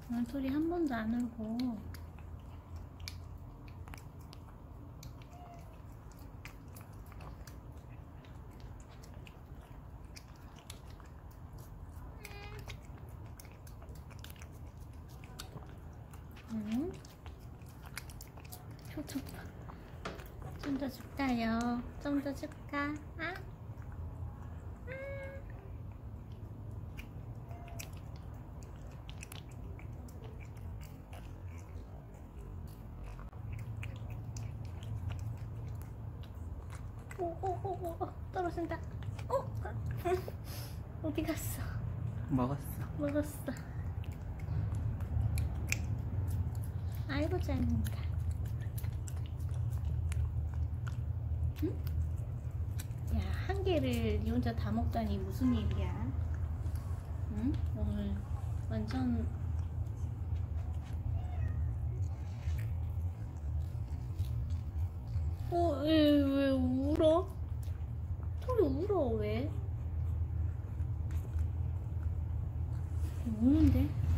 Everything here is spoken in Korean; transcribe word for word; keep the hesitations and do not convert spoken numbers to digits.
오늘 토리 한 번도 안 울고. 응? 표정 봐. 좀 더 줄까요? 좀 더 줄까? 아? 오오오오 떨어진다. 어? 어디 갔어? 먹었어. 먹었어. 아이고 잘 먹는다. 응? 야, 한 개를 니 혼자 다 먹다니 무슨 일이야? 응? 오늘 완전 어, 왜, 왜 울어? 토리 울어, 왜? 우는데?